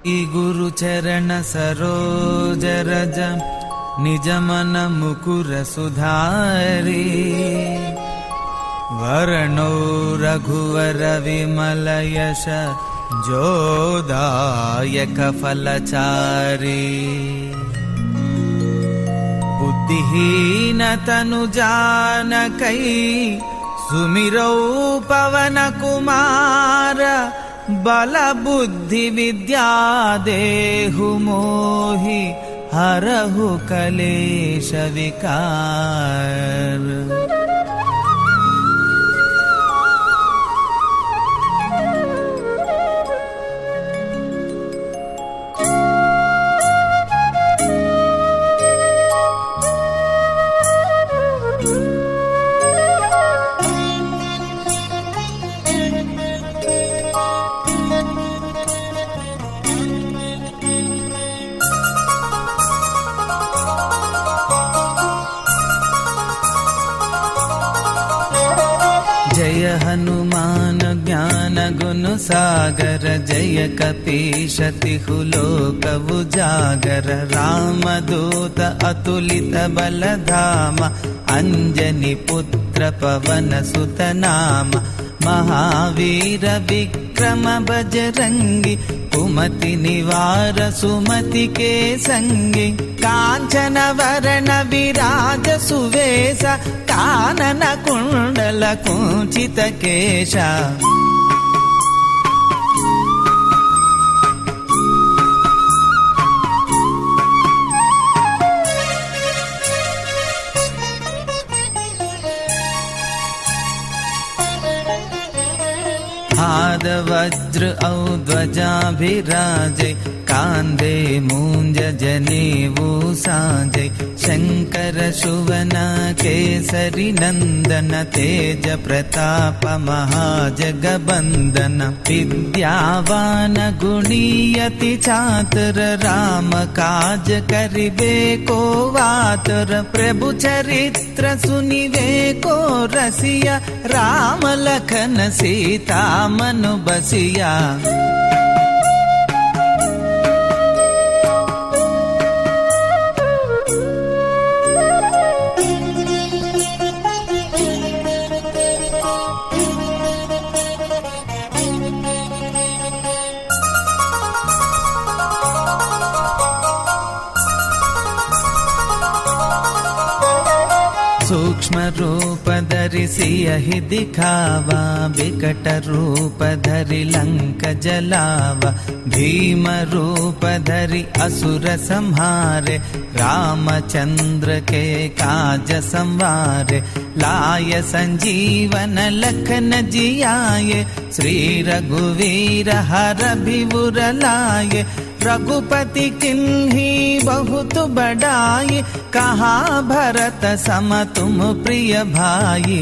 ई गुरु चरण सरोज रज निज मन मुकुर सुधारी वरणो रघुवर विमल यश जोदायक फलचारी बुद्धिहीन तनु जानकै सुमिरौ पवन कुमार बल बुद्धि विद्या देहु मोहि हरहु कलेश विकार। जय हनुमान ज्ञान गुण सागर जय कपीश तिहु लोक उजागर रामदूत अतुलित बल धाम अंजनी पुत्र पवन सुत नाम महावीर विक्रम बजरंगी कुमति निवार सुमति के संगी कांचन वरण विराज सुवेश कानन कुंडल कुंचित केशा। हाद वज्र औ ध्वजाभिराजे कांधे मूंज जनेऊ साजे शंकर सुवन केसरी नंदन तेज प्रताप महाजगबंदन विद्यावान गुणीयति चातुर राम काज करिबे को वातुर प्रभु चरित्र सुनिबे को रसिया राम लखन सीता मनु बसिया। सूक्ष्म रूप धरि सियहि दिखावा विकट रूप धरि लंक जलावा भीम रूप धरि असुर संहारे रामचंद्र के काज संवारे लाय संजीवन लखन जियाये श्री रघुवीर हर विबुर लाये रघुपति किन्ही बहुत बड़ाई कहाँ भरत सम तुम प्रिय भाई।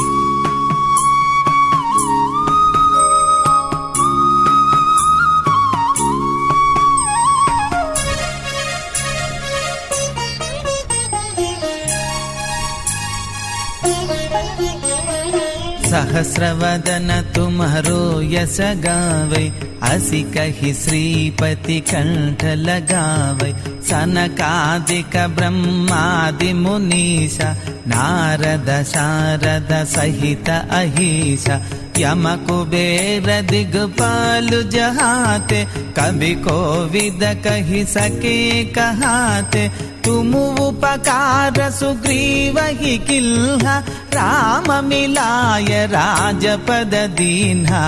सहस्रवदन तुम्हारो यश गावै असी कहि श्रीपति कंठ लगावै सनकादिक ब्रह्मादि मुनीषा नारद शारद सहित अहीशा यम कुबेर दिगपाल जहाते कभी कोविद कहि सके कहाते तुम उपकार सुग्रीव ही किल्हा राम मिलाय राजपद दीन्हा।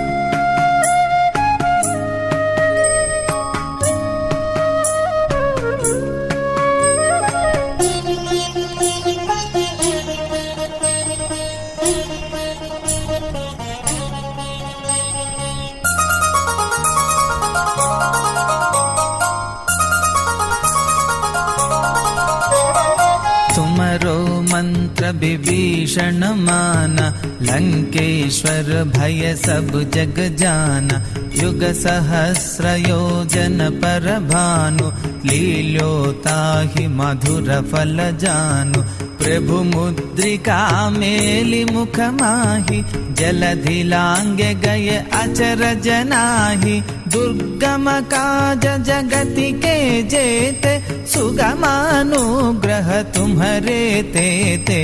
तुमरो मंत्र विभीषण माना लंकेश्वर भय सब जग जाना युग सहस्र योजन पर भानु लील्योताहि मधुर फल जानु प्रभु मुद्रिका मेलि मुख माहि जलधि लांगे गए अचरज नाही दुर्गम काज जगति के जेते सुगमानुग्रह तुम्हरे तेते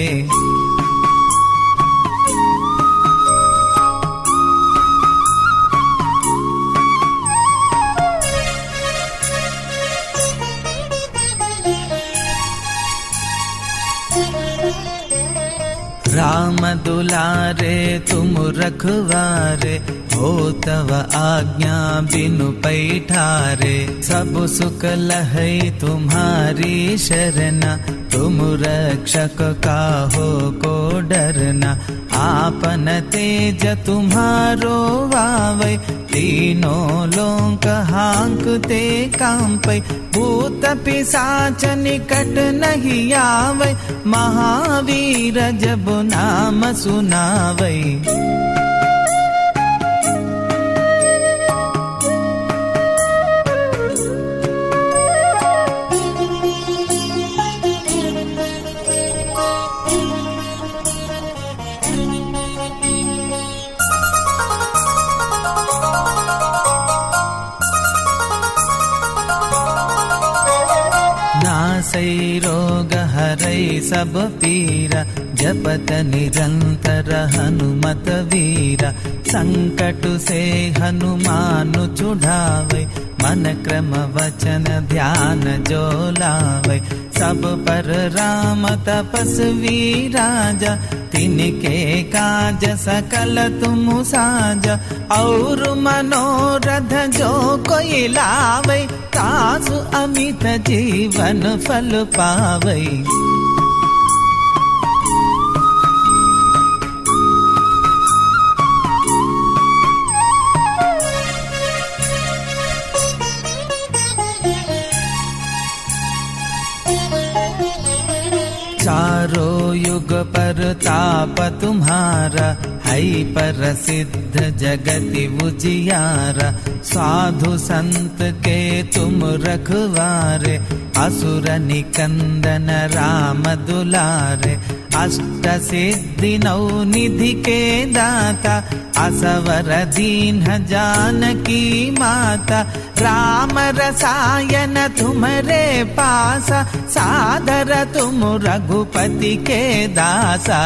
राम दुलारे तुम रखवारे हो तव आज्ञा बिनु पैठारे सब सुख लहै तुम्हारी शरणा तुम रक्षक काहो को डरना आपन तेज तुम्हारो वावै तीनों लोक हांकते कांपै भूत पिशाच निकट नहीं आवै महावीर जब नाम सुनावै रोग हरै सब पीरा जपत निरंतर हनुमत वीरा संकट से हनुमान छुड़ावे मन क्रम वचन ध्यान जो लावे सब पर राम तपस्वी राजा तिनके काज सकल तुम साजा और मनोरथ जो कोई लावे तासु अमित जीवन फल पावे चारों युग पर ताप तुम्हारा है प्रसिद्ध जगति उजियारा साधु संत के तुम रखवारे असुर निकंदन राम दुलारे अष्ट सिद्धि नौ निधि के दाता असवर दीन जानकी माता राम रसायन तुम्हारे पासा सादर तुम रघुपति के दासा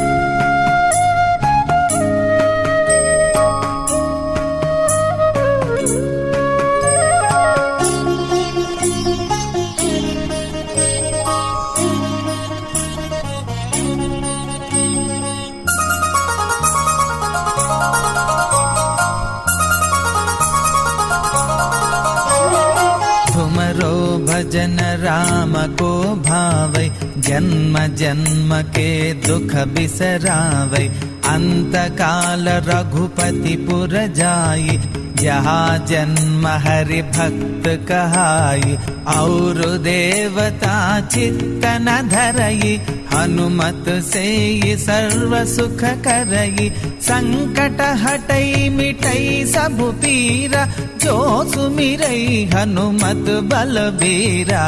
भजन राम को भावै जन्म जन्म के दुख बिसरावै अंत काल रघुपति पुर जाई जहाँ जन्म हरि भक्त कहाई और देवता चित्त न धरई हनुमत से ये सर्व सुख करई संकट हटई मिटई सब पीरा जो सुमिरई हनुमत बलबीरा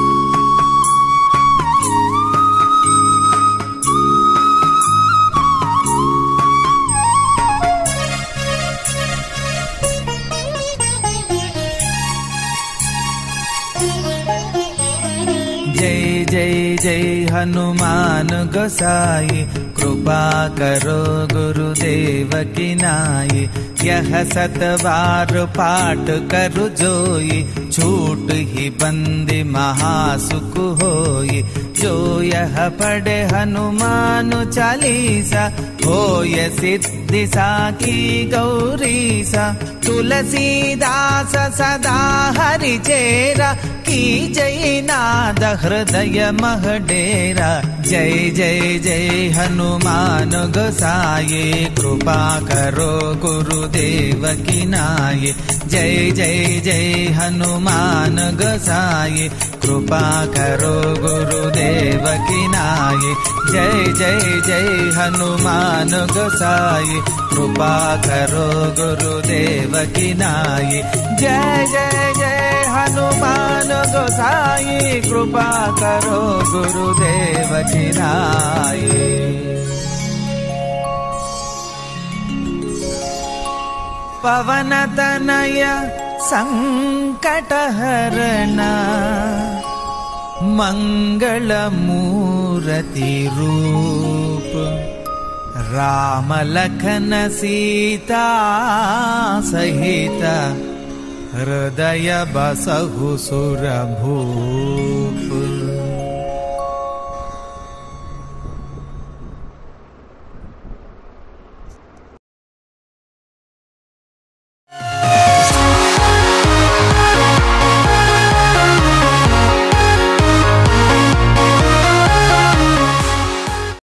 जय जय जय हनुमान गोसाई कृपा करो गुरुदेव की नाई यह सतबार पाठ करु जोई छूट ही बंदी महासुख होई जो यह पढ़े हनुमान चालीसा होय सिद्धि साखी गौरीसा तुलसीदास सदा हरि चेरा की जय नाद हृदय मह डेरा जय जय जय हनुमान गोसाई कृपा करो गुरुदेव की नाई जय जय जय हनुमान गोसाई कृपा करो गुरुदेव की नाई जय जय जय हनुमान गोसाई कृपा करो गुरुदेव की नाई जय जय जय हनुमान गोसाई कृपा करो गुरुदेव की नाई। पवन तनय संकट हरण मंगल मूर्ति रूप राम लखन सीता सहित हृदय बसहु सुरभूप।